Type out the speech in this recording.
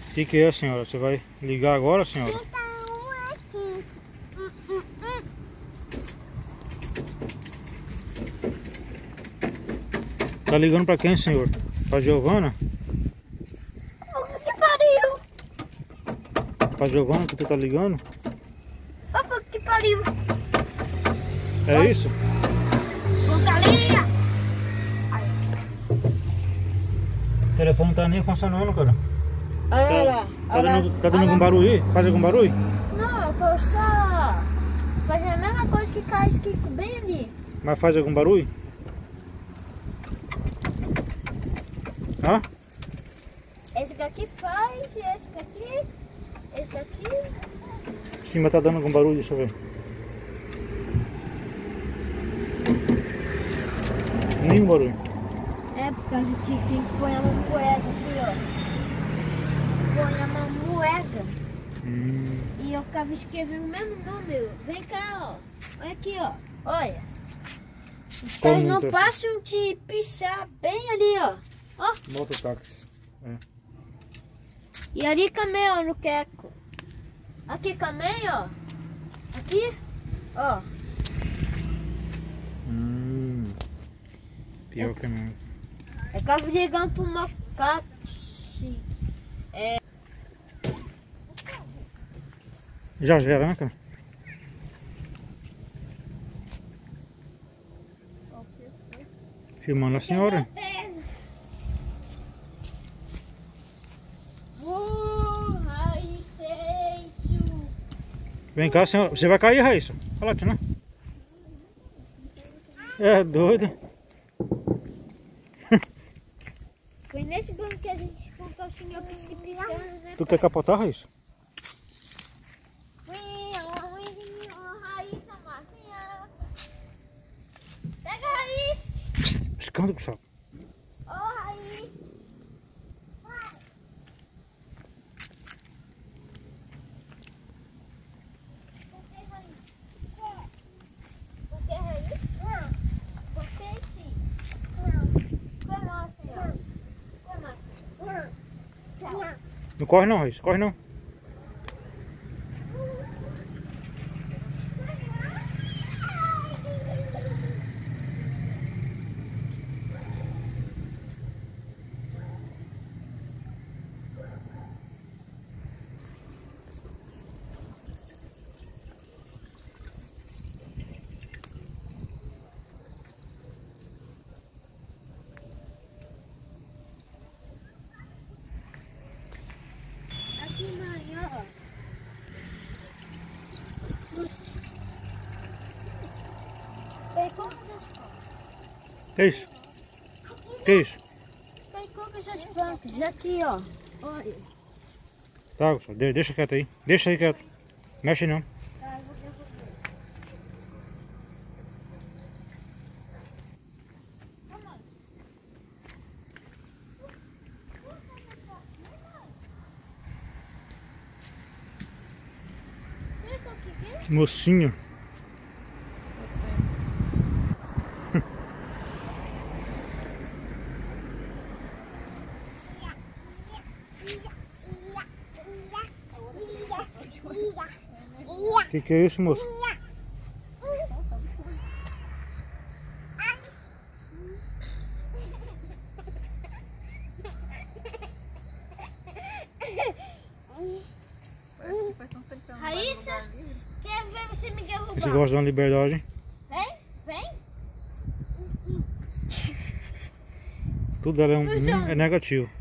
O que é, senhora? Você vai ligar agora, senhora? Assim. Tá ligando pra quem, senhor? Pra Giovana? Que pariu! Pra Giovana que tu tá ligando? Papai, que pariu! É isso? Galinha! O telefone não tá nem funcionando, cara. Olha, Tá dando algum barulho? Faz algum barulho? Não, eu vou só fazer a mesma coisa que cai aqui bem ali. Mas faz algum barulho? Hã? Esse daqui faz, esse daqui, esse daqui. Em cima tá dando algum barulho, deixa eu ver. Nenhum barulho. É porque a gente tem que pôr uma moeda aqui, ó. Põe uma moeda. E eu acabo escrevendo o mesmo número. Vem cá, ó. Olha aqui, ó. Olha. Os caras não passam de pisar bem ali, ó. Ó. Mototáxi. É. E ali também, ó, no queco. Aqui também, ó. Aqui, ó. Pior que mesmo. Eu acabo ligando pro macaxi. Já gera, né, cara? Filmando a senhora. Vem cá, senhora. Você vai cair, Raíssa. Olha lá, né? É doido. Foi nesse banco que a gente comprou o senhor precipitando, né? Tu quer capotar, Raíssa? Raíssa, Marcinha. Pega a Raíssa. Escândalo, pessoal. Ô, Raíssa. Por que, Raíssa? Por que, Raíssa? Não. Por que, sim? Não. Foi mal, senhor. Foi mal, senhor. Não. Tchau. Não corre não, Raíssa. Corre não. Aqui, mãe, ó. Tem como Que isso? Que isso? Tem como essas plantas? Aqui, ó. Olha. Tá, pessoal. Deixa quieto aí. Deixa aí quieto. Mexe não. Tá, eu vou ver. Mocinho. Que é isso, moço? Raíssa, quer ver você me derrubar? Você gosta de uma liberdade? Vem, vem. Tudo ela é negativo.